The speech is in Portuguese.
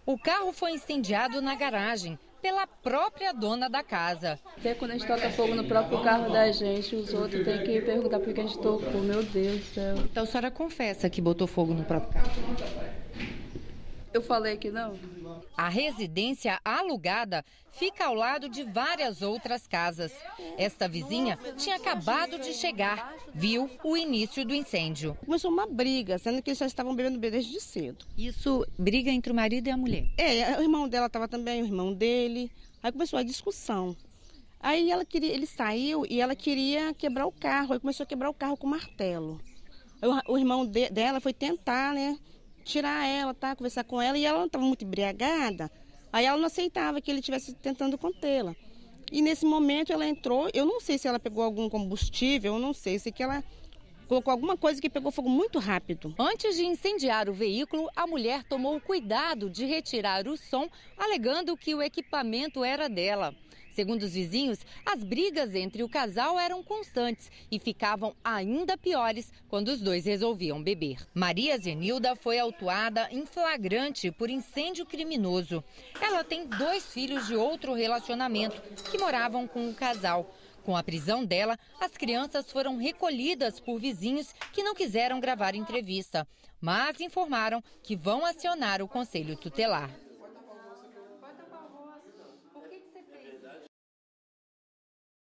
O carro foi incendiado na garagem pela própria dona da casa. Até quando a gente toca fogo no próprio carro da gente, os outros têm que perguntar por que a gente tocou. Meu Deus do céu. Então a senhora confessa que botou fogo no próprio carro? Eu falei que não. A residência alugada fica ao lado de várias outras casas. Esta vizinha tinha acabado de chegar, viu o início do incêndio. Começou uma briga, sendo que eles já estavam bebendo desde cedo. Isso, briga entre o marido e a mulher? O irmão dela estava também, o irmão dele. Aí começou a discussão. Aí ele saiu e ela queria quebrar o carro. Aí começou a quebrar o carro com martelo. Aí o irmão dela foi tentar, né? Tirar ela, tá? Conversar com ela, e ela não estava muito embriagada, aí ela não aceitava que ele estivesse tentando contê-la. E nesse momento ela entrou, eu não sei se ela pegou algum combustível, eu não sei, sei que ela colocou alguma coisa que pegou fogo muito rápido. Antes de incendiar o veículo, a mulher tomou cuidado de retirar o som, alegando que o equipamento era dela. Segundo os vizinhos, as brigas entre o casal eram constantes e ficavam ainda piores quando os dois resolviam beber. Maria Zenilda foi autuada em flagrante por incêndio criminoso. Ela tem 2 filhos de outro relacionamento que moravam com o casal. Com a prisão dela, as crianças foram recolhidas por vizinhos que não quiseram gravar entrevista, mas informaram que vão acionar o conselho tutelar.